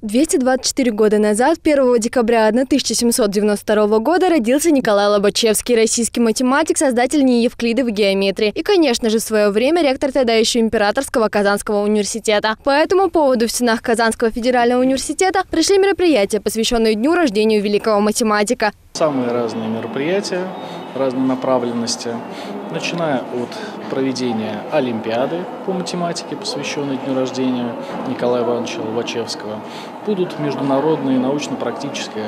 224 года назад, 1 декабря 1792 года, родился Николай Лобачевский, российский математик, создатель НИИ Евклидовой геометрии и, конечно же, в свое время ректор тогда еще Императорского Казанского университета. По этому поводу в стенах Казанского федерального университета прошли мероприятия, посвященные дню рождения великого математика. Самые разные мероприятия, разной направленности, начиная от проведения Олимпиады по математике, посвященной дню рождения Николая Ивановича Лобачевского, будут международная научно-практическая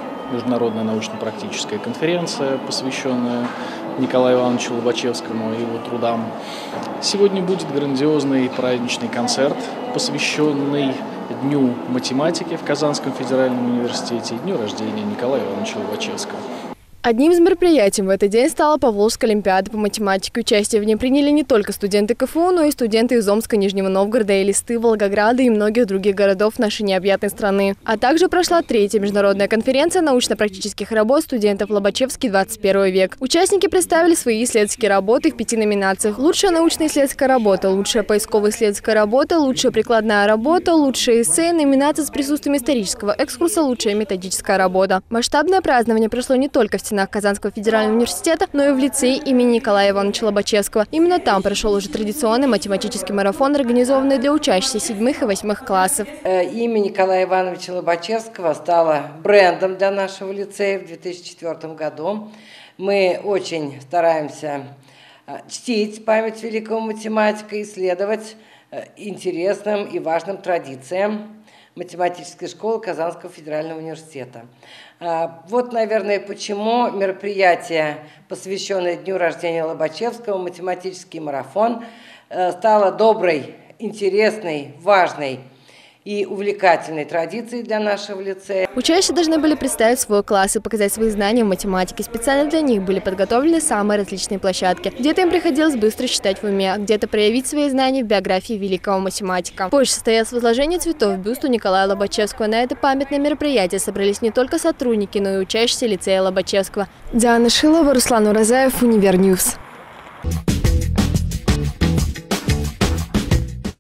конференция, посвященная Николаю Ивановичу Лобачевскому и его трудам. Сегодня будет грандиозный праздничный концерт, посвященный Дню математики в Казанском федеральном университете и дню рождения Николая Ивановича Лобачевского. Одним из мероприятий в этот день стала Поволжская олимпиада по математике. Участие в ней приняли не только студенты КФУ, но и студенты из Омска, Нижнего Новгорода, Элисты, Волгограда и многих других городов нашей необъятной страны. А также прошла третья международная конференция научно-практических работ студентов Лобачевский 21 век. Участники представили свои исследовательские работы в 5 номинациях: лучшая научно-исследовательская работа, лучшая поисково-исследовательская работа, лучшая прикладная работа, лучшая эссе, номинация с присутствием исторического экскурса, лучшая методическая работа. Масштабное празднование прошло не только в стенах Казанского федерального университета, но и в лицее имени Николая Ивановича Лобачевского. Именно там прошел уже традиционный математический марафон, организованный для учащихся 7 и 8 классов. Имя Николая Ивановича Лобачевского стало брендом для нашего лицея в 2004 году. Мы очень стараемся чтить память великого математика и следовать интересным и важным традициям математической школы Казанского федерального университета. Вот, наверное, почему мероприятие, посвященное дню рождения Лобачевского, математический марафон, стало доброй, интересной, важной и увлекательной традицией для нашего лицея. Учащиеся должны были представить свой класс и показать свои знания в математике. Специально для них были подготовлены самые различные площадки. Где-то им приходилось быстро считать в уме, а где-то проявить свои знания в биографии великого математика. Позже состоялось возложение цветов в бюсту Николая Лобачевского. На это памятное мероприятие собрались не только сотрудники, но и учащиеся лицея Лобачевского. Диана Шилова, Руслан Уразаев, Универньюз.